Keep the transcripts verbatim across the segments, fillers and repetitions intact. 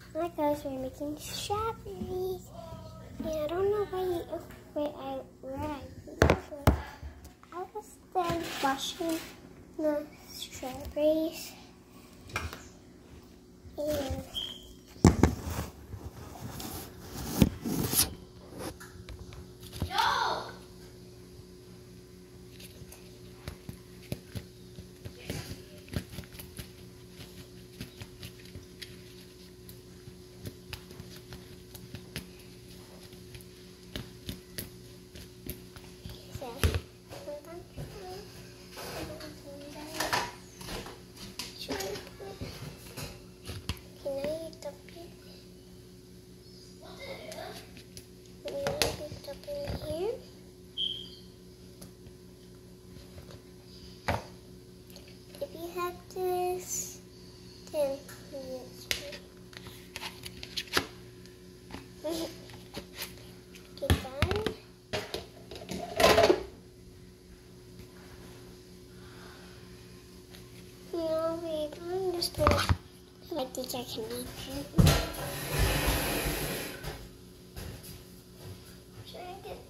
Hi guys, we're making strawberries. And I don't know why you, where I where I put I was then washing the strawberries. And if you have this, then yes. Get done. No, wait, I'm just gonna, I think I can eat it. Should I get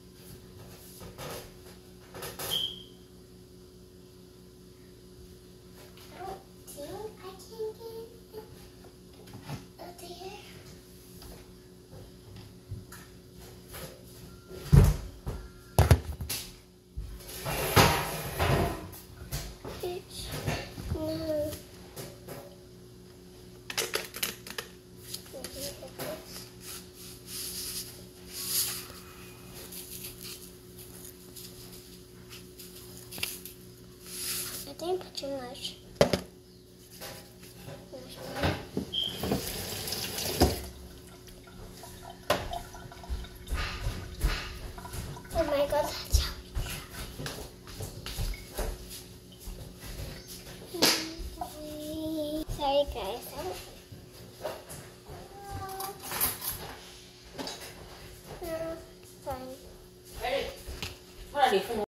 I didn't put too much. Oh my god, that's how we Sorry guys. Uh, fine. Ready? Ready for